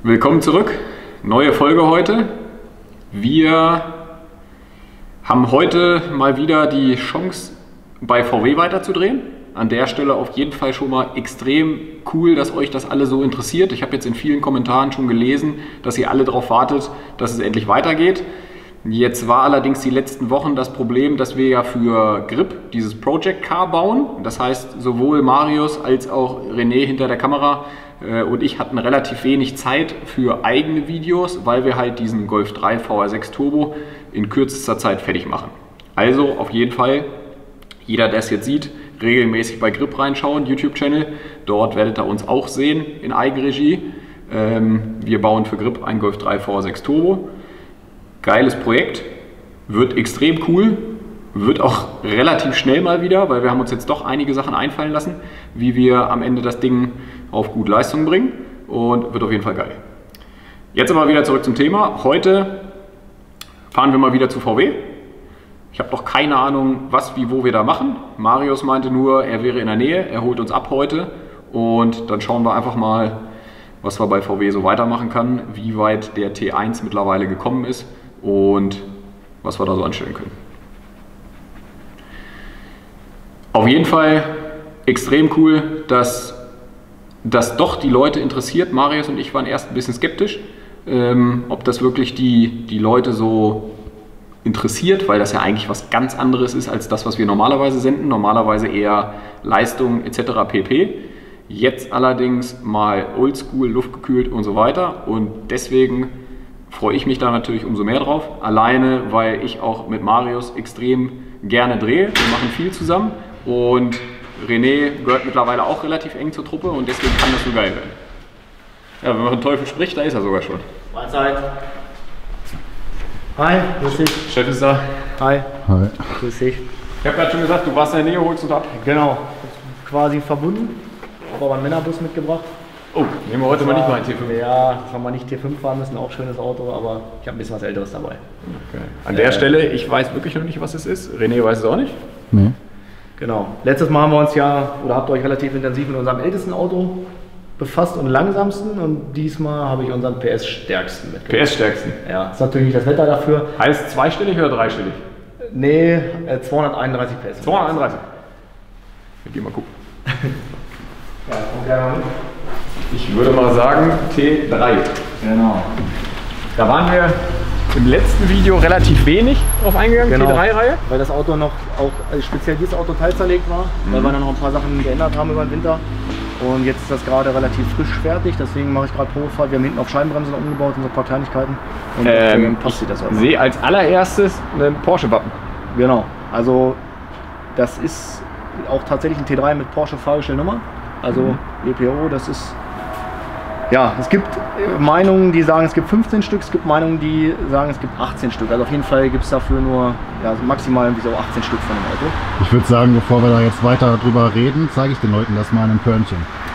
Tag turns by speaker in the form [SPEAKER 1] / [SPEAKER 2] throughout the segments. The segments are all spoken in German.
[SPEAKER 1] Willkommen zurück, neue Folge heute. Wir haben heute mal wieder die Chance, bei VW weiterzudrehen. An der Stelle auf jeden Fall schon mal extrem cool, dass euch das alle so interessiert. Ich habe jetzt in vielen Kommentaren schon gelesen, dass ihr alle darauf wartet, dass es endlich weitergeht. Jetzt war allerdings die letzten Wochen das Problem, dass wir ja für Grip dieses Project Car bauen. Das heißt, sowohl Marius als auch René hinter der Kamera und ich hatten relativ wenig Zeit für eigene Videos, weil wir halt diesen Golf 3 VR6 Turbo in kürzester Zeit fertig machen. Also auf jeden Fall, jeder, der es jetzt sieht, regelmäßig bei Grip reinschauen, YouTube-Channel. Dort werdet ihr uns auch sehen in Eigenregie. Wir bauen für Grip einen Golf 3 VR6 Turbo. Geiles Projekt, wird extrem cool, wird auch relativ schnell mal wieder, weil wir haben uns jetzt doch einige Sachen einfallen lassen, wie wir am Ende das Ding auf gute Leistung bringen, und wird auf jeden Fall geil. Jetzt aber wieder zurück zum Thema. Heute fahren wir mal wieder zu VW. Ich habe noch keine Ahnung, was, wie, wo wir da machen. Marius meinte nur, er wäre in der Nähe, er holt uns ab heute, und dann schauen wir einfach mal, was wir bei VW so weitermachen können, wie weit der T1 mittlerweile gekommen ist und was wir da so anstellen können. Auf jeden Fall extrem cool, dass das doch die Leute interessiert. Marius und ich waren erst ein bisschen skeptisch, ob das wirklich die Leute so interessiert, weil das ja eigentlich was ganz anderes ist als das, was wir normalerweise senden. Normalerweise eher Leistung etc. pp. Jetzt allerdings mal oldschool, luftgekühlt und so weiter, und deswegen freue ich mich da natürlich umso mehr drauf. Alleine, weil ich auch mit Marius extrem gerne drehe. Wir machen viel zusammen und René gehört mittlerweile auch relativ eng zur Truppe, und deswegen kann das so geil werden. Ja, wenn man den Teufel spricht, da ist er sogar schon.
[SPEAKER 2] Mahlzeit. Hi, grüß dich.
[SPEAKER 1] Chef ist da.
[SPEAKER 2] Hi.
[SPEAKER 3] Hi.
[SPEAKER 2] Grüß dich.
[SPEAKER 1] Ich habe gerade schon gesagt, du warst in der Nähe, holst uns ab.
[SPEAKER 2] Genau, quasi verbunden. Ich habe aber einen Männerbus mitgebracht.
[SPEAKER 1] Oh, nehmen wir heute mal nicht mal ein T5.
[SPEAKER 2] Ja, dass wir mal nicht T5 fahren müssen, auch schönes Auto, aber ich habe ein bisschen was Älteres dabei.
[SPEAKER 1] Okay. An der Stelle, ich weiß wirklich noch nicht, was es ist. René weiß es auch nicht.
[SPEAKER 3] Nee.
[SPEAKER 2] Genau. Letztes Mal haben wir uns ja, oder habt ihr euch relativ intensiv mit unserem ältesten Auto befasst und langsamsten, und diesmal habe ich unseren PS-stärksten mitgebracht.
[SPEAKER 1] PS-stärksten?
[SPEAKER 2] Ja, ist natürlich nicht das Wetter dafür.
[SPEAKER 1] Heißt zweistellig oder dreistellig?
[SPEAKER 2] Nee, 231 PS.
[SPEAKER 1] 231. Wir gehen mal gucken.
[SPEAKER 2] Ja, komm gerne mal mit.
[SPEAKER 1] Ich würde mal sagen T3.
[SPEAKER 2] Genau.
[SPEAKER 1] Da waren wir im letzten Video relativ wenig drauf eingegangen,
[SPEAKER 2] Genau.
[SPEAKER 1] T3-Reihe.
[SPEAKER 2] Weil das Auto noch, auch speziell dieses Auto teilzerlegt war, weil wir dann noch ein paar Sachen geändert haben über den Winter. Und jetzt ist das gerade relativ frisch fertig, deswegen mache ich gerade Probefahrt. Wir haben hinten auf Scheibenbremsen umgebaut und so ein paar Kleinigkeiten. Und deswegen passt sich das auch.
[SPEAKER 1] Ich sehe als allererstes einen Porsche-Wappen.
[SPEAKER 2] Genau, also das ist auch tatsächlich ein T3 mit Porsche Fahrgestellnummer. Also WPO, das ist, ja, es gibt Meinungen, die sagen, es gibt 15 Stück, es gibt Meinungen, die sagen, es gibt 18 Stück. Also auf jeden Fall gibt es dafür nur, ja, maximal irgendwie so 18 Stück von dem Auto.
[SPEAKER 3] Ich würde sagen, bevor wir da jetzt weiter drüber reden, zeige ich den Leuten das mal in einem Körnchen.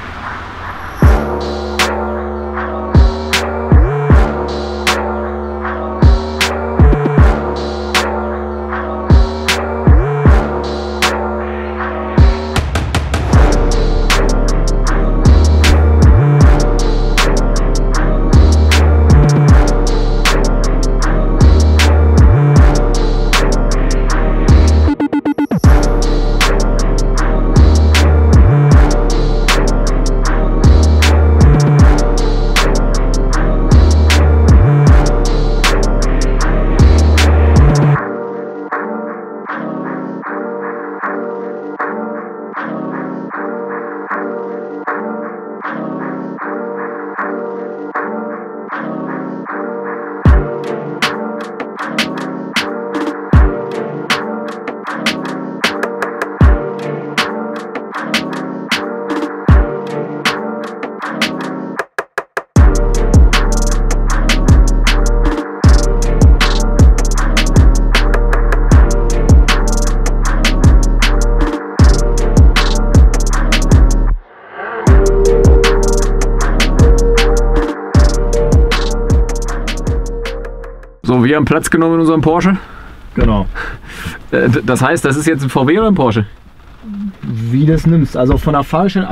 [SPEAKER 1] So, wir haben Platz genommen in unserem Porsche.
[SPEAKER 2] Genau.
[SPEAKER 1] Das heißt, das ist jetzt ein VW oder ein Porsche?
[SPEAKER 2] Wie du es nimmst. Also von der Fahrgestellnummer, also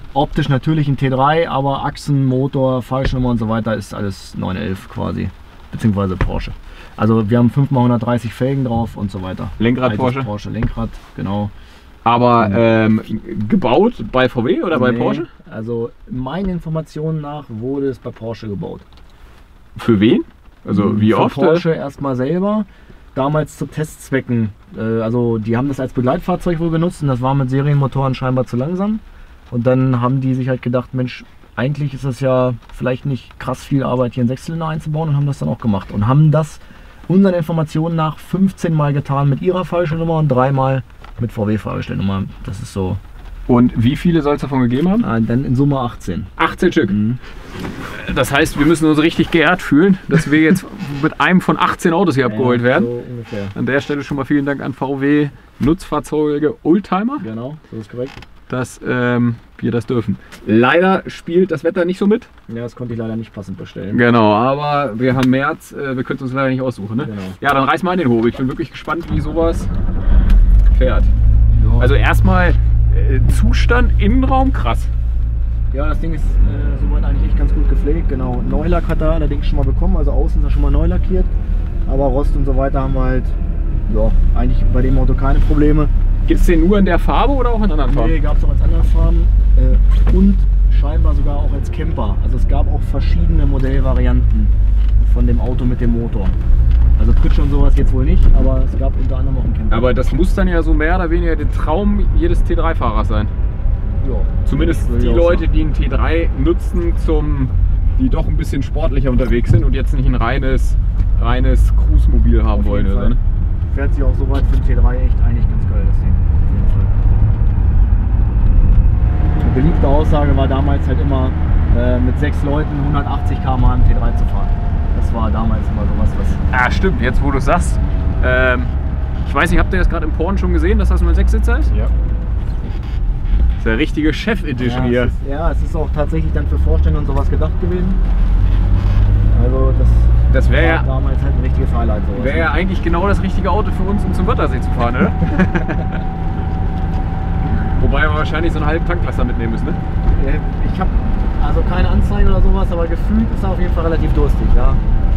[SPEAKER 2] Optisch natürlich ein T3, aber Achsen, Motor, Fahrgestellnummer und so weiter ist alles 911 quasi, beziehungsweise Porsche. Also wir haben 5x130 Felgen drauf und so weiter.
[SPEAKER 1] Lenkrad
[SPEAKER 2] Altes
[SPEAKER 1] Porsche?
[SPEAKER 2] Lenkrad, genau.
[SPEAKER 1] Aber gebaut bei VW oder bei Porsche?
[SPEAKER 2] Also meinen Informationen nach wurde es bei Porsche gebaut.
[SPEAKER 1] Für wen? Also wie
[SPEAKER 2] Für
[SPEAKER 1] oft?
[SPEAKER 2] Porsche erstmal selber. Damals zu Testzwecken. Also die haben das als Begleitfahrzeug wohl genutzt und das war mit Serienmotoren scheinbar zu langsam. Und dann haben die sich halt gedacht, Mensch, eigentlich ist das ja vielleicht nicht krass viel Arbeit, hier einen Sechszylinder einzubauen, und haben das dann auch gemacht. Und haben das unseren Informationen nach 15 Mal getan mit ihrer Fahrgestellnummer und 3 Mal mit VW-Fahrgestellnummer. Das ist so.
[SPEAKER 1] Und wie viele soll es davon gegeben haben?
[SPEAKER 2] Dann in Summe 18.
[SPEAKER 1] 18 Stück. Das heißt, wir müssen uns richtig geehrt fühlen, dass wir jetzt mit einem von 18 Autos hier abgeholt werden.
[SPEAKER 2] So ungefähr.
[SPEAKER 1] An der Stelle schon mal vielen Dank an VW Nutzfahrzeuge Oldtimer,
[SPEAKER 2] Genau, so ist korrekt.
[SPEAKER 1] dass wir das dürfen. Leider spielt das Wetter nicht so mit.
[SPEAKER 2] Ja, das konnte ich leider nicht passend bestellen.
[SPEAKER 1] Genau, aber wir haben März, wir können es uns leider nicht aussuchen. Ne?
[SPEAKER 2] Genau.
[SPEAKER 1] Ja, dann reiß mal in den Hof. Ich bin wirklich gespannt, wie sowas fährt.
[SPEAKER 2] Ja.
[SPEAKER 1] Also erstmal Zustand, Innenraum, krass.
[SPEAKER 2] Ja, das Ding ist soweit eigentlich echt ganz gut gepflegt. Genau, Neulack hat er allerdings schon mal bekommen, also außen ist er schon mal neu lackiert. Aber Rost und so weiter haben wir halt, ja, eigentlich bei dem Auto keine Probleme.
[SPEAKER 1] Gibt es den nur in der Farbe oder auch in anderen Farben?
[SPEAKER 2] Nee, gab es auch als anderen Farben und scheinbar sogar auch als Camper. Also es gab auch verschiedene Modellvarianten von dem Auto mit dem Motor. Also Pritsche und sowas jetzt wohl nicht, aber es gab unter anderem auch einen Camper.
[SPEAKER 1] Aber das muss dann ja so mehr oder weniger der Traum jedes T3-Fahrers sein.
[SPEAKER 2] Ja,
[SPEAKER 1] Zumindest
[SPEAKER 2] würde
[SPEAKER 1] die
[SPEAKER 2] ich auch
[SPEAKER 1] Leute,
[SPEAKER 2] sagen.
[SPEAKER 1] die einen T3 nutzen, die doch ein bisschen sportlicher unterwegs sind und jetzt nicht ein reines Cruise-Mobil haben
[SPEAKER 2] Auf
[SPEAKER 1] wollen.
[SPEAKER 2] jeden
[SPEAKER 1] Oder?
[SPEAKER 2] Fall.
[SPEAKER 1] Ne?
[SPEAKER 2] Fährt sich auch soweit für den T3 echt eigentlich ganz geil, das Ding. Auf jeden Fall. Eine beliebte Aussage war damals halt immer, mit 6 Leuten 180 km/h im T3 zu fahren. Das war damals immer sowas, was...
[SPEAKER 1] Ah, stimmt, jetzt wo du es sagst. Ich weiß nicht, habt ihr das gerade im Porn schon gesehen, dass das nur ein Sechssitzer ist?
[SPEAKER 2] Ja.
[SPEAKER 1] Das ist der richtige Chef-Edition hier.
[SPEAKER 2] Es ist auch tatsächlich dann für Vorstände und sowas gedacht gewesen. Also
[SPEAKER 1] Das wäre
[SPEAKER 2] war
[SPEAKER 1] ja,
[SPEAKER 2] damals halt ein richtiges Highlight. Sowas.
[SPEAKER 1] wär ja eigentlich genau das richtige Auto für uns, um zum Wörthersee zu fahren, oder? Wobei wir wahrscheinlich so einen halben Tanklaster mitnehmen müssen, ne?
[SPEAKER 2] Ich habe also keine Anzeige oder sowas, aber gefühlt ist er auf jeden Fall relativ durstig, ja.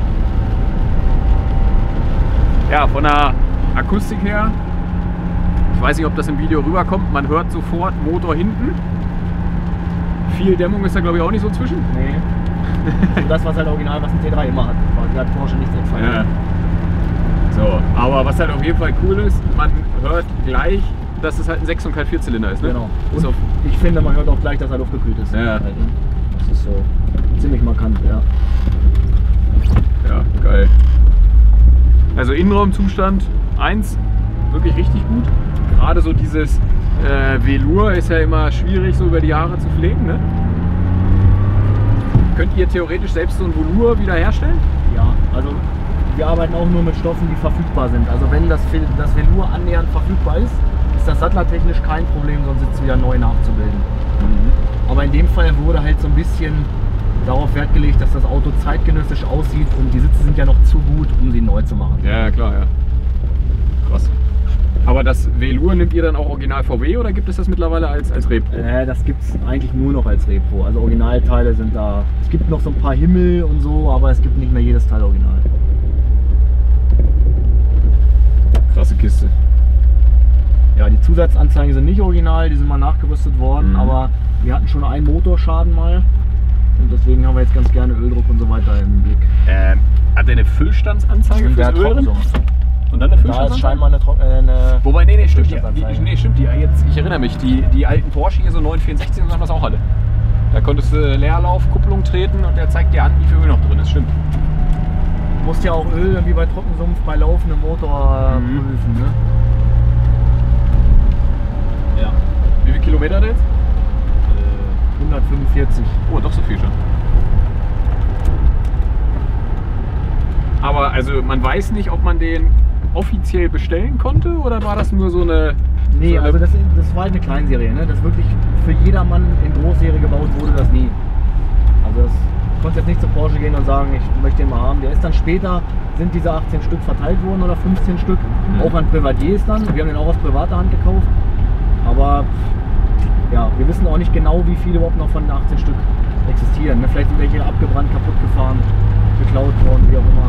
[SPEAKER 1] Ja, von der Akustik her, ich weiß nicht, ob das im Video rüberkommt, man hört sofort Motor hinten. Viel Dämmung ist da, glaube ich, auch nicht so zwischen.
[SPEAKER 2] Nee. Also das, was halt original, was ein T3 immer hat. Da hat Porsche nichts extra.
[SPEAKER 1] Ja. So, aber was halt auf jeden Fall cool ist, man hört gleich, dass es halt ein 6- und kein 4-Zylinder ist. Ne?
[SPEAKER 2] Genau.
[SPEAKER 1] Ist
[SPEAKER 2] Und ich finde, man hört auch gleich, dass er luftgekühlt ist.
[SPEAKER 1] Ja.
[SPEAKER 2] Halt, ne? Das ist so ziemlich markant, ja.
[SPEAKER 1] Ja, geil. Also Innenraumzustand 1, wirklich richtig gut. Gerade so dieses Velour ist ja immer schwierig so über die Jahre zu pflegen. Ne? Könnt ihr theoretisch selbst so ein Velour wieder herstellen?
[SPEAKER 2] Ja, also wir arbeiten auch nur mit Stoffen, die verfügbar sind. Also wenn das Velour annähernd verfügbar ist, ist das sattlertechnisch kein Problem, so einen Sitz wieder neu nachzubilden. Aber in dem Fall wurde halt so ein bisschen darauf Wert gelegt, dass das Auto zeitgenössisch aussieht und die Sitze sind ja noch zu gut, um sie neu zu machen.
[SPEAKER 1] Ja, klar, ja. Krass. Aber das Velour nimmt ihr dann auch original VW oder gibt es das mittlerweile als Repro?
[SPEAKER 2] Das gibt es eigentlich nur noch als Repro. Also Originalteile sind da. Es gibt noch so ein paar Himmel und so, aber es gibt nicht mehr jedes Teil original.
[SPEAKER 1] Krasse Kiste.
[SPEAKER 2] Ja, die Zusatzanzeigen sind nicht original, die sind mal nachgerüstet worden, aber wir hatten schon einen Motorschaden mal und deswegen haben wir jetzt ganz gerne Öldruck und so weiter im Blick.
[SPEAKER 1] Hat der eine Füllstandsanzeige
[SPEAKER 2] Und der
[SPEAKER 1] fürs
[SPEAKER 2] hat
[SPEAKER 1] Öl drin?
[SPEAKER 2] Trockensumme.
[SPEAKER 1] Und dann eine
[SPEAKER 2] Da ist
[SPEAKER 1] Füllstandsanzeige?
[SPEAKER 2] scheinbar eine
[SPEAKER 1] Wobei, nee, stimmt.
[SPEAKER 2] Füllstandsanzeige.
[SPEAKER 1] Ich erinnere mich, die alten Porsche hier, so 964, haben das auch alle. Da konntest du Leerlaufkupplung treten und der zeigt dir an, wie viel Öl noch drin ist. Stimmt.
[SPEAKER 2] Du musst ja auch Öl irgendwie bei Trockensumpf bei laufendem Motor prüfen. Ne? Ja.
[SPEAKER 1] Wie viele Kilometer hat der jetzt?
[SPEAKER 2] 145.
[SPEAKER 1] Oh, doch so viel schon. Aber also man weiß nicht, ob man den offiziell bestellen konnte oder war das nur so eine...
[SPEAKER 2] Nee,
[SPEAKER 1] so eine
[SPEAKER 2] also das war halt eine Kleinserie, ne? Das wirklich für jedermann in Großserie gebaut wurde das nie. Also das konnte jetzt nicht zu Porsche gehen und sagen, ich möchte den mal haben. Der ist dann später, sind diese 18 Stück verteilt worden oder 15 Stück, auch an Privatiers dann. Wir haben den auch aus privater Hand gekauft. Aber ja, wir wissen auch nicht genau, wie viele überhaupt noch von den 18 Stück existieren. Ne? Vielleicht sind welche abgebrannt, kaputt gefahren, geklaut worden, wie auch immer.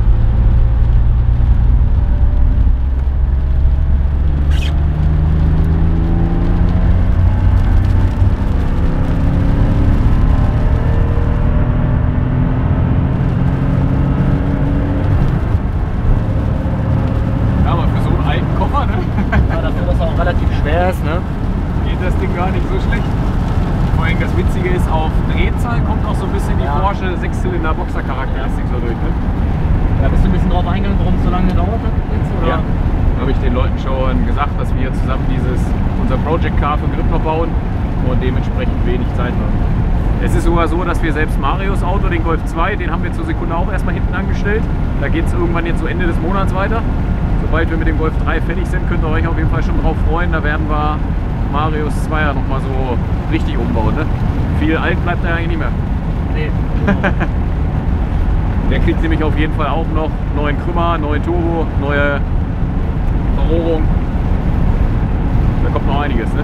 [SPEAKER 1] Das Ding gar nicht so schlecht. Vor allem das Witzige ist, auf Drehzahl kommt auch so ein bisschen die Porsche 6-Zylinder-Boxer-Charakteristik so durch. Ne?
[SPEAKER 2] Ja, bist du ein bisschen drauf eingegangen, warum es so lange gedauert hat jetzt? Oder?
[SPEAKER 1] Ja, habe ich den Leuten schon gesagt, dass wir zusammen unser Project Car für Grip noch bauen und dementsprechend wenig Zeit haben. Es ist sogar so, dass wir selbst Marios Auto, den Golf 2, den haben wir zur Sekunde auch erstmal hinten angestellt. Da geht es irgendwann jetzt so Ende des Monats weiter. Sobald wir mit dem Golf 3 fertig sind, könnt ihr euch auf jeden Fall schon drauf freuen. Da werden wir Marius 2er noch mal so richtig umbauen. Ne? Viel alt bleibt da eigentlich nicht mehr.
[SPEAKER 2] Nee, genau.
[SPEAKER 1] Der kriegt nämlich auf jeden Fall auch noch neuen Krümmer, neuen Turbo, neue Verrohrung. Da kommt noch einiges. Ne?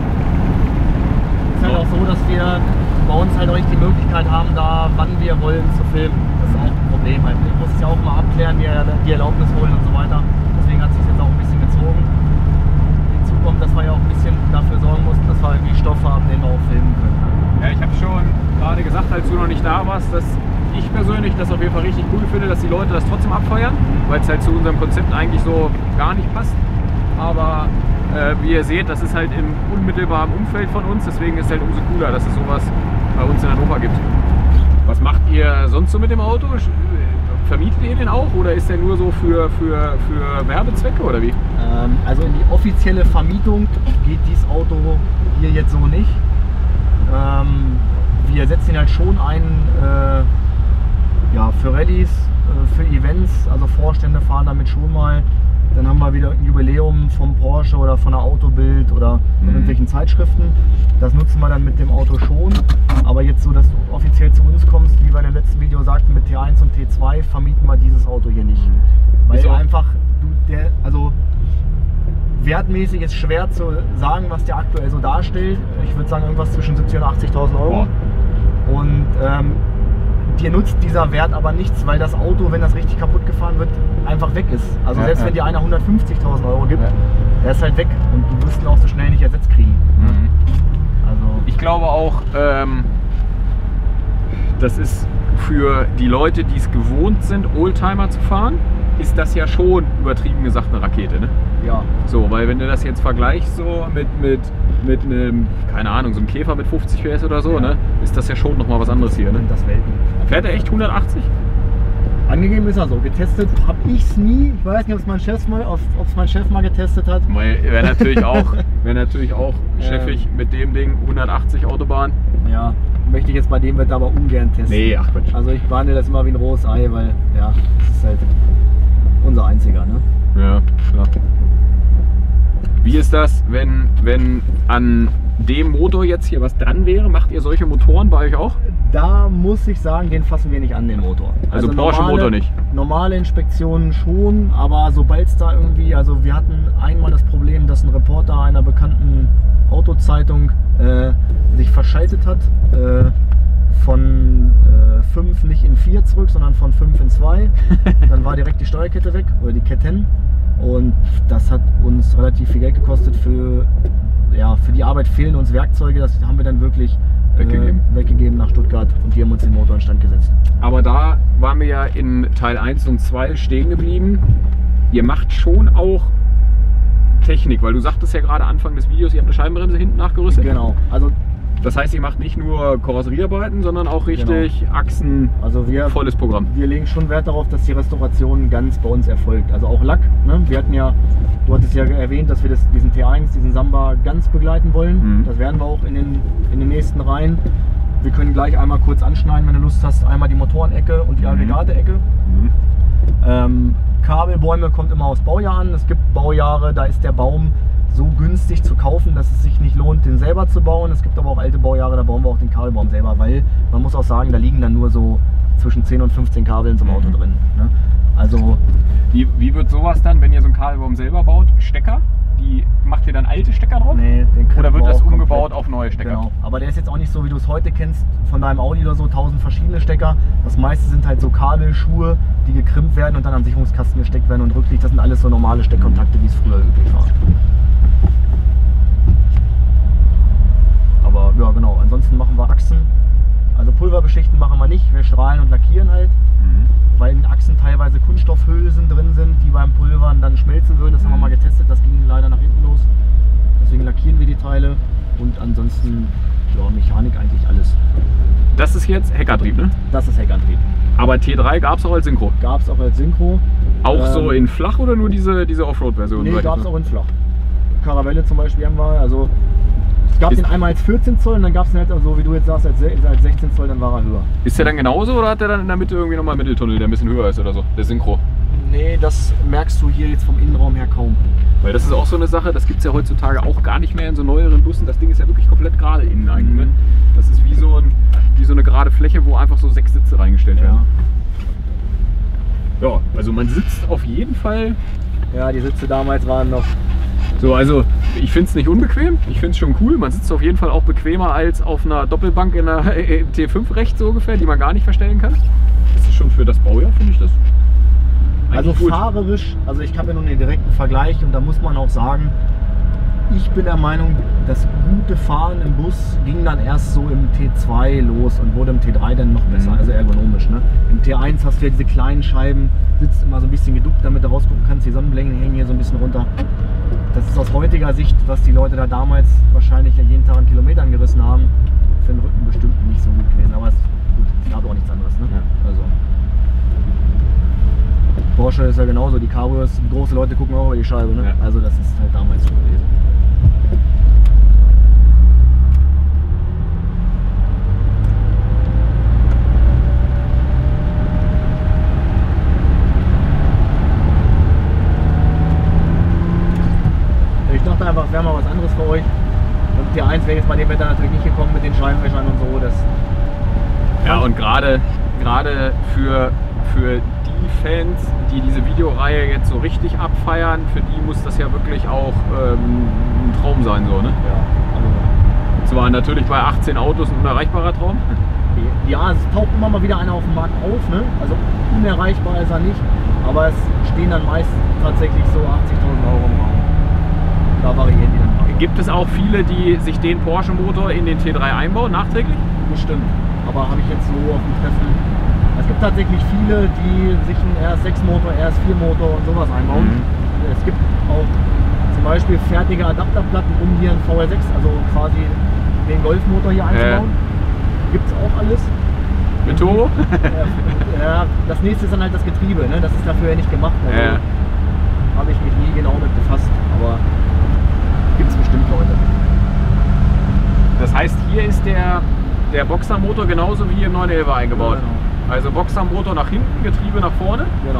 [SPEAKER 2] Es ist halt auch so, dass wir bei uns halt auch nicht die Möglichkeit haben, da wann wir wollen zu filmen. Das ist auch ein Problem. Ich muss es ja auch mal abklären, die Erlaubnis holen und so weiter. Deswegen hat es sich jetzt auch ein bisschen gezogen. Kommt, dass wir ja auch ein bisschen dafür sorgen mussten, dass wir irgendwie Stoff haben, den wir auch filmen können.
[SPEAKER 1] Ja, ich habe schon gerade gesagt, als du noch nicht da warst, dass ich persönlich das auf jeden Fall richtig cool finde, dass die Leute das trotzdem abfeiern, weil es halt zu unserem Konzept eigentlich so gar nicht passt. Aber wie ihr seht, das ist halt im unmittelbaren Umfeld von uns, deswegen ist es halt umso cooler, dass es sowas bei uns in Hannover gibt. Was macht ihr sonst so mit dem Auto? Vermietet ihr den auch oder ist der nur so für Werbezwecke oder wie?
[SPEAKER 2] Also in die offizielle Vermietung geht dieses Auto hier jetzt so nicht. Wir setzen ihn halt schon ein ja, für Rallyes, für Events, also Vorstände fahren damit schon mal. Dann haben wir wieder ein Jubiläum vom Porsche oder von der Autobild oder von irgendwelchen Zeitschriften. Das nutzen wir dann mit dem Auto schon. Aber jetzt so, dass du offiziell zu uns kommst, wie wir in dem letzten Video sagten, mit T1 und T2 vermieten wir dieses Auto hier nicht. Weil
[SPEAKER 1] Wieso?
[SPEAKER 2] einfach, also wertmäßig ist schwer zu sagen, was der aktuell so darstellt. Ich würde sagen irgendwas zwischen 70.000 und 80.000 Euro. Boah. Und dir nutzt dieser Wert aber nichts, weil das Auto, wenn das richtig kaputt gefahren wird, einfach weg ist. Also selbst wenn dir einer 150.000 Euro gibt, der ist halt weg und du wirst ihn auch so schnell nicht ersetzt kriegen. Also
[SPEAKER 1] ich glaube auch, das ist für die Leute, die es gewohnt sind, Oldtimer zu fahren, ist das ja schon übertrieben gesagt eine Rakete, ne?
[SPEAKER 2] ja.
[SPEAKER 1] So, weil wenn du das jetzt vergleichst so mit einem, keine Ahnung, so einem Käfer mit 50 PS oder so, ne, ist das ja schon nochmal was anderes hier, ne?
[SPEAKER 2] Das Welten.
[SPEAKER 1] Fährt er echt 180?
[SPEAKER 2] Angegeben ist er so. Getestet habe ich es nie. Ich weiß nicht, ob es mein Chef mal getestet hat.
[SPEAKER 1] Wäre natürlich auch chefig mit dem Ding 180 Autobahn.
[SPEAKER 2] Ja, möchte ich jetzt bei dem Wetter aber ungern testen.
[SPEAKER 1] Nee, ach Quatsch.
[SPEAKER 2] Also ich behandle das immer wie ein rohes Ei, weil ja, das ist halt unser einziger, ne?
[SPEAKER 1] Ja, klar. Wie ist das, wenn an dem Motor jetzt hier was dran wäre? Macht ihr solche Motoren bei euch auch?
[SPEAKER 2] Da muss ich sagen, den fassen wir nicht an, den Motor.
[SPEAKER 1] Also Porsche-Motor nicht?
[SPEAKER 2] Normale Inspektionen schon, aber sobald es da irgendwie, also wir hatten einmal das Problem, dass ein Reporter einer bekannten Autozeitung sich verschaltet hat, von 5 nicht in 4 zurück, sondern von 5 in 2. Dann war direkt die Steuerkette weg, oder die Ketten. Und das hat uns relativ viel Geld gekostet. Für die Arbeit fehlen uns Werkzeuge, das haben wir dann wirklich weggegeben nach Stuttgart und die haben uns den Motor instand gesetzt.
[SPEAKER 1] Aber da waren wir ja in Teil 1 und 2 stehen geblieben. Ihr macht schon auch Technik, weil du sagtest ja gerade Anfang des Videos, ihr habt eine Scheibenbremse hinten nachgerüstet.
[SPEAKER 2] Genau, also
[SPEAKER 1] das heißt, ihr macht nicht nur Karosseriearbeiten, sondern auch richtig Achsen,
[SPEAKER 2] also
[SPEAKER 1] volles Programm.
[SPEAKER 2] Wir legen schon Wert darauf, dass die Restauration ganz bei uns erfolgt. Also auch Lack. Ne? Wir hatten ja, du hattest ja erwähnt, dass wir diesen T1, diesen Samba ganz begleiten wollen. Das werden wir auch in den nächsten Reihen. Wir können gleich einmal kurz anschneiden, wenn du Lust hast, einmal die Motorenecke und die Aggregate-Ecke. Kabelbäume kommt immer aufs Baujahr an. Es gibt Baujahre, da ist der Baum so günstig zu kaufen, dass es sich nicht lohnt, den selber zu bauen. Es gibt aber auch alte Baujahre, da bauen wir auch den Kabelbaum selber, weil man muss auch sagen, da liegen dann nur so zwischen 10 und 15 Kabeln zum Auto drin. Ne? Also
[SPEAKER 1] Wie wird sowas dann, wenn ihr so einen Kabelbaum selber baut? Stecker? Macht ihr dann alte Stecker drauf?
[SPEAKER 2] nee, den
[SPEAKER 1] Oder wird
[SPEAKER 2] wir
[SPEAKER 1] das
[SPEAKER 2] auch
[SPEAKER 1] umgebaut
[SPEAKER 2] komplett.
[SPEAKER 1] auf neue Stecker?
[SPEAKER 2] Genau, aber der ist jetzt auch nicht so, wie du es heute kennst, von deinem Audi oder so, 1000 verschiedene Stecker. Das meiste sind halt so Kabelschuhe, die gekrimpt werden und dann an den Sicherungskasten gesteckt werden und Rücklicht. Das sind alles so normale Steckkontakte, wie es früher üblich war. Aber ja, genau, ansonsten machen wir Achsen. Also Pulverbeschichten machen wir nicht, wir strahlen und lackieren halt, weil in Achsen teilweise Kunststoffhülsen drin sind, die beim Pulvern dann schmelzen würden. Das haben wir mal getestet, das ging leider nach hinten los. Deswegen lackieren wir die Teile und ansonsten, ja, Mechanik eigentlich alles.
[SPEAKER 1] Das ist jetzt Heckantrieb, ne?
[SPEAKER 2] Das ist Heckantrieb.
[SPEAKER 1] Aber T3 gab es auch als Synchro.
[SPEAKER 2] Gab es auch als Synchro.
[SPEAKER 1] Auch so in flach oder nur diese Offroad-Version?
[SPEAKER 2] Nee,
[SPEAKER 1] sag ich
[SPEAKER 2] gab es
[SPEAKER 1] mal?
[SPEAKER 2] auch in flach. Caravelle zum Beispiel haben wir, also es gab den einmal als 14 Zoll und dann gab es den halt, so wie du jetzt sagst, als 16 Zoll, dann war er höher.
[SPEAKER 1] Ist der dann genauso oder hat der dann in der Mitte irgendwie nochmal einen Mitteltunnel, der ein bisschen höher ist oder so? Der Synchro.
[SPEAKER 2] Nee, das merkst du hier jetzt vom Innenraum her kaum.
[SPEAKER 1] Weil das ist auch so eine Sache, das gibt es ja heutzutage auch gar nicht mehr in so neueren Bussen. Das Ding ist ja wirklich komplett gerade innen eigentlich. Ne? Das ist wie so eine gerade Fläche, wo einfach so 6 Sitze reingestellt werden. Ja, also man sitzt auf jeden Fall.
[SPEAKER 2] Ja, die Sitze damals waren noch.
[SPEAKER 1] So, also ich finde es nicht unbequem, ich finde es schon cool. Man sitzt auf jeden Fall auch bequemer als auf einer Doppelbank in einer T5 rechts so ungefähr, die man gar nicht verstellen kann. Das ist schon für das Baujahr, finde ich das.
[SPEAKER 2] Also
[SPEAKER 1] gut.
[SPEAKER 2] fahrerisch, also ich habe ja nun den direkten Vergleich und da muss man auch sagen, ich bin der Meinung, das gute Fahren im Bus ging dann erst so im T2 los und wurde im T3 dann noch besser, also ergonomisch. Ne? Im T1 hast du ja diese kleinen Scheiben, sitzt immer so ein bisschen geduckt, damit du rausgucken kannst, die Sonnenblenden hängen hier so ein bisschen runter. Das ist aus heutiger Sicht, was die Leute da damals wahrscheinlich ja jeden Tag an Kilometern gerissen haben, für den Rücken bestimmt nicht so gut gewesen, aber es gab auch nichts anderes. Ne?
[SPEAKER 1] Ja.
[SPEAKER 2] Also. Porsche ist ja genauso, die Cabrios, große Leute gucken auch über die Scheibe, ne?
[SPEAKER 1] Ja.
[SPEAKER 2] Also das ist halt damals so gewesen. Ich dachte einfach, es wäre mal was anderes für euch. Und T1 wäre jetzt bei dem Wetter natürlich nicht gekommen mit den Scheibenwäschern und so. Das
[SPEAKER 1] Ja, und gerade für die Fans, die diese Videoreihe jetzt so richtig abfeiern, für die muss das ja wirklich auch ein Traum sein, so, ne? Zwar natürlich bei 18 Autos ein unerreichbarer Traum.
[SPEAKER 2] Ja, es taucht immer mal wieder einer auf dem Markt auf, ne? Also unerreichbar ist er nicht, aber es stehen dann meist tatsächlich so 80.000 Euro im Raum. Da variieren die dann mal.
[SPEAKER 1] Gibt es auch viele, die sich den Porsche-Motor in den T3 einbauen, nachträglich?
[SPEAKER 2] Bestimmt, aber habe ich jetzt so auf dem Treffen. Es gibt tatsächlich viele, die sich einen RS6-Motor, RS4-Motor und sowas einbauen. Es gibt auch zum Beispiel fertige Adapterplatten, um hier einen VR6, also quasi den Golfmotor hier einzubauen. Gibt es auch alles.
[SPEAKER 1] Mit Turbo?
[SPEAKER 2] Ja, das nächste ist dann halt das Getriebe, ne? Das ist dafür ja nicht gemacht. Also habe ich mich nie genau mit befasst, aber gibt es bestimmt Leute.
[SPEAKER 1] Das heißt, hier ist der Boxermotor genauso wie im 911 eingebaut.
[SPEAKER 2] Ja, genau.
[SPEAKER 1] Also Boxermotor nach hinten, Getriebe nach vorne.
[SPEAKER 2] Genau.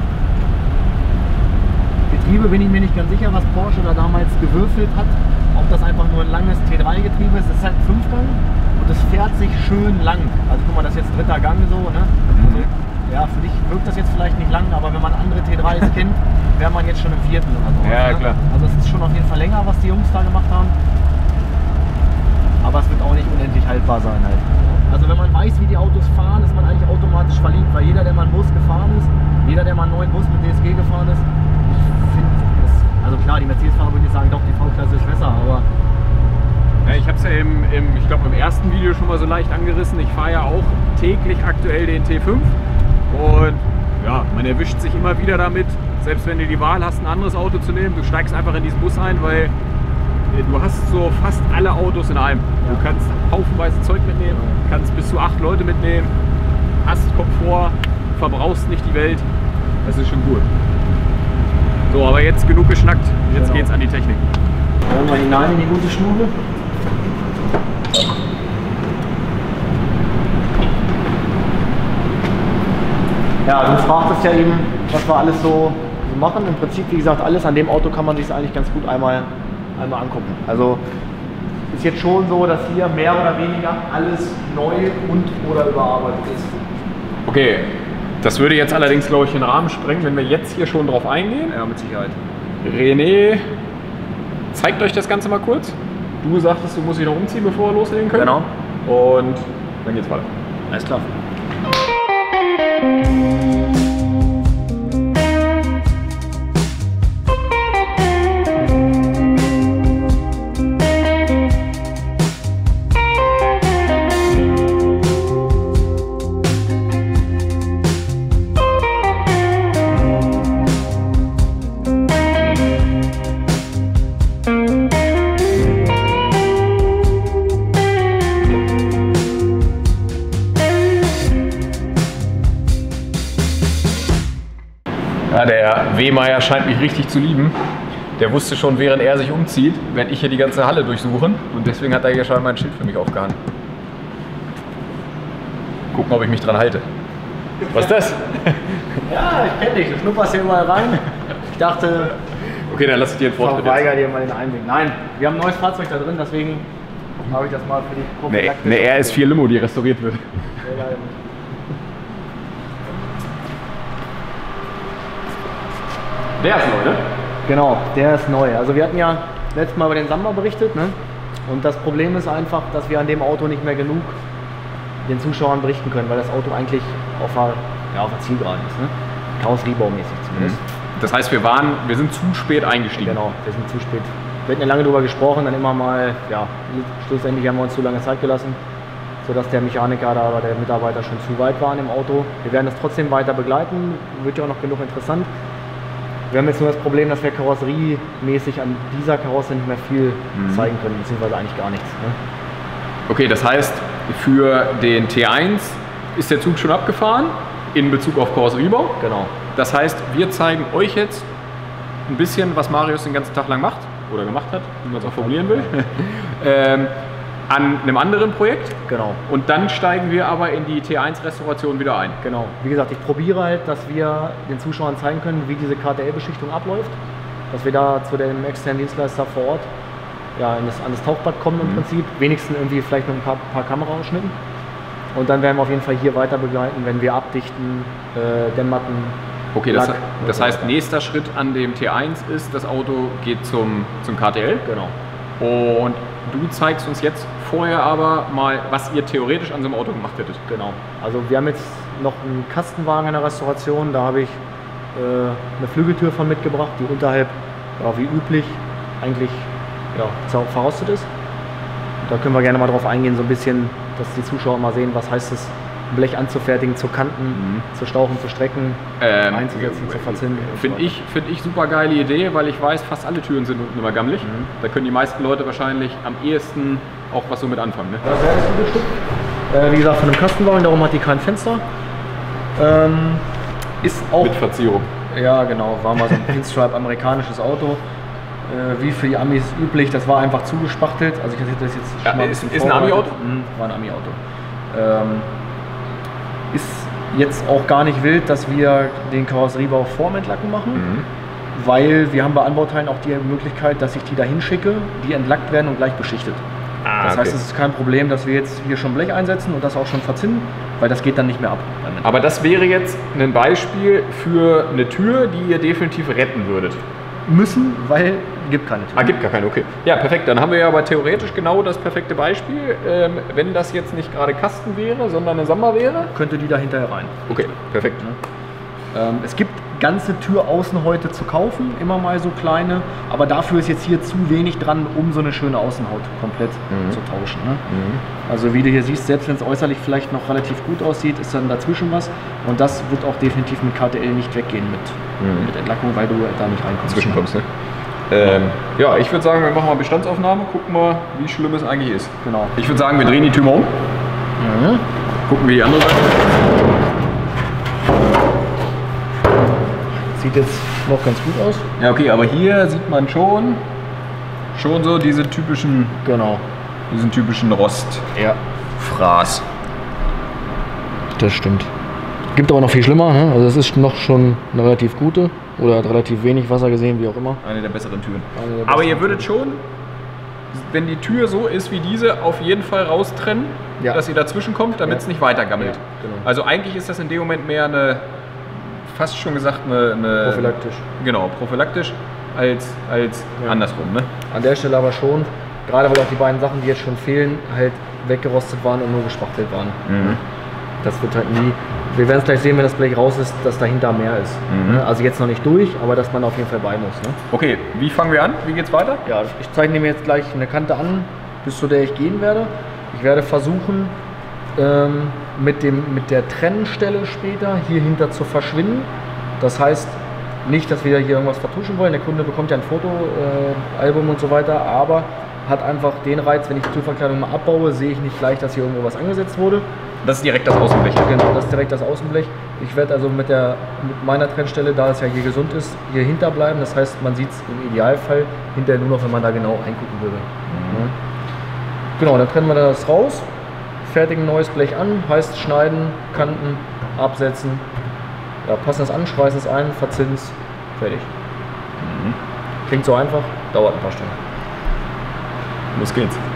[SPEAKER 2] Getriebe bin ich mir nicht ganz sicher, was Porsche da damals gewürfelt hat. Ob das einfach nur ein langes T3-Getriebe ist. Das ist halt ein 5-Gang und es fährt sich schön lang. Also guck mal, das ist jetzt 3. Gang so. Ne? Also, ja, für dich wirkt das jetzt vielleicht nicht lang, aber wenn man andere T3s kennt, wäre man jetzt schon im 4. oder so.
[SPEAKER 1] Ja,
[SPEAKER 2] ne?
[SPEAKER 1] klar.
[SPEAKER 2] Also es ist schon auf jeden Fall länger, was die Jungs da gemacht haben. Aber es wird auch nicht unendlich haltbar sein halt. Also wenn man weiß, wie die Autos fahren, ist man eigentlich automatisch verliebt, weil jeder, der mal einen Bus gefahren ist, jeder, der mal einen neuen Bus mit DSG gefahren ist, ich finde das, also klar, die Mercedes-Fahrer würden jetzt sagen, doch, die V-Klasse ist besser, aber...
[SPEAKER 1] Ja, ich habe es ja ich glaube im ersten Video schon mal so leicht angerissen. Ich fahre ja auch täglich aktuell den T5 und ja, man erwischt sich immer wieder damit, selbst wenn du die Wahl hast, ein anderes Auto zu nehmen, du steigst einfach in diesen Bus ein, weil du hast so fast alle Autos in einem. Du kannst haufenweise Zeug mitnehmen, kannst bis zu 8 Leute mitnehmen, hast Komfort, verbrauchst nicht die Welt. Das ist schon gut. So, aber jetzt genug geschnackt, jetzt geht's an die Technik.
[SPEAKER 2] Wollen wir hinein in die gute Stube? Ja, du fragtest ja eben, was wir alles so machen. Im Prinzip, wie gesagt, alles an dem Auto kann man sich eigentlich ganz gut einmal angucken. Also ist jetzt schon so, dass hier mehr oder weniger alles neu und oder überarbeitet ist.
[SPEAKER 1] Okay, Das würde jetzt allerdings, glaube ich, den Rahmen sprengen, wenn wir jetzt hier schon drauf eingehen.
[SPEAKER 2] Ja, mit Sicherheit.
[SPEAKER 1] René, zeigt euch das Ganze mal kurz. Du sagtest, du musst dich noch umziehen, bevor wir loslegen können.
[SPEAKER 2] Genau.
[SPEAKER 1] Und dann geht's weiter.
[SPEAKER 2] Alles klar.
[SPEAKER 1] Ja, der Wehmeier scheint mich richtig zu lieben. Der wusste schon, während er sich umzieht, werde ich hier die ganze Halle durchsuchen. Und deswegen hat er hier schon mein Schild für mich aufgehangen. Gucken, ob ich mich dran halte. Was ist das?
[SPEAKER 2] Ja, ich kenne dich. Du schnupperst hier überall rein. Ich dachte,
[SPEAKER 1] Okay, dann lass ich dir einen Vortritt.
[SPEAKER 2] verweigere dir mal den Einblick. Nein, wir haben ein neues Fahrzeug da drin, deswegen habe ich das mal für die
[SPEAKER 1] Eine RS4 Limo, die restauriert wird. Der ist neu, ne?
[SPEAKER 2] Genau, der ist neu. Also wir hatten ja letztes Mal über den Samba berichtet, ne? Und das Problem ist einfach, dass wir an dem Auto nicht mehr genug den Zuschauern berichten können, weil das Auto eigentlich auf der Zielgeraden ist, ne? Karosseriebaumäßig zumindest.
[SPEAKER 1] Das heißt, wir sind zu spät eingestiegen.
[SPEAKER 2] Genau, wir sind zu spät. Wir hatten ja lange drüber gesprochen, dann immer mal, ja, schlussendlich haben wir uns zu lange Zeit gelassen, sodass der Mechaniker da oder der Mitarbeiter schon zu weit war im Auto. Wir werden das trotzdem weiter begleiten, wird ja auch noch genug interessant. Wir haben jetzt nur das Problem, dass wir karosseriemäßig an dieser Karosse nicht mehr viel zeigen können, beziehungsweise eigentlich gar nichts. Ne?
[SPEAKER 1] Okay, das heißt, für den T1 ist der Zug schon abgefahren in Bezug auf Karosseriebau.
[SPEAKER 2] Genau.
[SPEAKER 1] Das heißt, wir zeigen euch jetzt ein bisschen, was Marius den ganzen Tag lang macht oder gemacht hat, wie man es auch formulieren will, an einem anderen Projekt.
[SPEAKER 2] Genau.
[SPEAKER 1] Und dann steigen wir aber in die T1-Restauration wieder ein.
[SPEAKER 2] Genau. Wie gesagt, ich probiere halt, dass wir den Zuschauern zeigen können, wie diese KTL-Beschichtung abläuft, dass wir da zu dem externen Dienstleister vor Ort an das Tauchbad kommen im Prinzip, wenigstens irgendwie vielleicht noch ein paar Kameraausschnitten. Und dann werden wir auf jeden Fall hier weiter begleiten, wenn wir abdichten, dämmerten.
[SPEAKER 1] Okay, das heißt, nächster Schritt an dem T1 ist, das Auto geht zum KTL.
[SPEAKER 2] Genau.
[SPEAKER 1] Und du zeigst uns jetzt vorher aber mal, was ihr theoretisch an so einem Auto gemacht hättet.
[SPEAKER 2] Genau. Also wir haben jetzt noch einen Kastenwagen in der Restauration, da habe ich eine Flügeltür von mitgebracht, die unterhalb, wie üblich, eigentlich verrostet ist. Da können wir gerne mal drauf eingehen, so ein bisschen, dass die Zuschauer mal sehen, was heißt es, ein Blech anzufertigen, zu Kanten, zu stauchen, zu strecken, einzusetzen, zu verzinnen.
[SPEAKER 1] Finde ich super geile Idee, weil ich weiß, fast alle Türen sind unten immer gammelig. Da können die meisten Leute wahrscheinlich am ehesten auch was so mit anfangen. Ne?
[SPEAKER 2] Das wäre das gute Stück. Wie gesagt, von einem Kastenwagen, darum hat die kein Fenster. Ist auch.
[SPEAKER 1] Mit Verzierung.
[SPEAKER 2] Ja, genau, war mal so ein Pinstripe amerikanisches Auto. Wie für die Amis üblich, das war einfach zugespachtelt. Also ich hätte das jetzt schon mal ein bisschen
[SPEAKER 1] ist ein Ami-Auto?
[SPEAKER 2] War ein Ami-Auto. Ist jetzt auch gar nicht wild, dass wir den Karosseriebau vorm Entlacken machen, weil wir haben bei Anbauteilen auch die Möglichkeit, dass ich die dahin schicke, die entlackt werden und gleich beschichtet. Das heißt, es ist kein Problem, dass wir jetzt hier schon Blech einsetzen und das auch schon verzinnen, weil das geht dann nicht mehr ab.
[SPEAKER 1] Aber das wäre jetzt ein Beispiel für eine Tür, die ihr definitiv retten würdet.
[SPEAKER 2] Müssen, weil es gibt keine Tür.
[SPEAKER 1] Gibt gar keine, okay. Ja, perfekt. Dann haben wir ja aber theoretisch genau das perfekte Beispiel. Wenn das jetzt nicht gerade Kasten wäre, sondern eine Samba wäre.
[SPEAKER 2] Könnte die da hinterher rein.
[SPEAKER 1] Okay, perfekt.
[SPEAKER 2] Es gibt ganze Türaußen heute zu kaufen, immer mal so kleine, aber dafür ist jetzt hier zu wenig dran, um so eine schöne Außenhaut komplett zu tauschen. Ne? Also wie du hier siehst, selbst wenn es äußerlich vielleicht noch relativ gut aussieht, ist dann dazwischen was und das wird auch definitiv mit KTL nicht weggehen mit Entlackung, weil du da nicht reinkommst.
[SPEAKER 1] Zwischenkommst, ne? Ja, ich würde sagen, wir machen mal Bestandsaufnahme, gucken mal, wie schlimm es eigentlich ist.
[SPEAKER 2] Genau.
[SPEAKER 1] Ich würde sagen, wir drehen die Tür mal um. Gucken wir die andere Seite.
[SPEAKER 2] Sieht jetzt noch ganz gut aus.
[SPEAKER 1] Ja, okay, aber hier sieht man schon so diesen typischen Rostfraß.
[SPEAKER 2] Das stimmt. Gibt aber noch viel schlimmer, ne? Also es ist noch schon eine relativ gute oder hat relativ wenig Wasser gesehen, wie auch immer.
[SPEAKER 1] Eine der besseren Türen. Aber ihr würdet schon wenn die Tür so ist wie diese, auf jeden Fall raustrennen,
[SPEAKER 2] Ja.
[SPEAKER 1] dass ihr dazwischen kommt, damit es nicht weiter gammelt.
[SPEAKER 2] Ja, genau.
[SPEAKER 1] Also eigentlich ist das in dem Moment mehr eine, fast schon gesagt, eine
[SPEAKER 2] Prophylaktisch.
[SPEAKER 1] Genau, prophylaktisch als
[SPEAKER 2] Ja.
[SPEAKER 1] andersrum. Ne?
[SPEAKER 2] An der Stelle aber schon, gerade weil auch die beiden Sachen, die jetzt schon fehlen, halt weggerostet waren und nur gespachtelt waren. Das wird halt nie. Wir werden es gleich sehen, wenn das Blech raus ist, dass dahinter mehr ist. Also jetzt noch nicht durch, aber dass man auf jeden Fall bei muss. Ne?
[SPEAKER 1] Okay, wie fangen wir an? Wie geht's weiter?
[SPEAKER 2] Ja, ich zeichne mir jetzt gleich eine Kante an, bis zu der ich gehen werde. Ich werde versuchen, mit der Trennstelle später hier hinter zu verschwinden. Das heißt nicht, dass wir hier irgendwas vertuschen wollen. Der Kunde bekommt ja ein Fotoalbum und so weiter, aber hat einfach den Reiz, wenn ich die Türverkleidung mal abbaue, sehe ich nicht gleich, dass hier irgendwo was angesetzt wurde.
[SPEAKER 1] Das ist direkt das Außenblech.
[SPEAKER 2] Genau, das ist direkt das Außenblech. Ich werde also mit meiner Trennstelle, da es ja hier gesund ist, hier hinter bleiben. Das heißt, man sieht es im Idealfall hinterher nur noch, wenn man da genau reingucken würde. Ja. Genau, dann trennen wir das raus, fertigen neues Blech an, heißt schneiden, Kanten, absetzen, ja, passen es an, schweißen es ein, Verzins, fertig. Klingt so einfach, dauert ein paar Stunden.
[SPEAKER 1] Los geht's.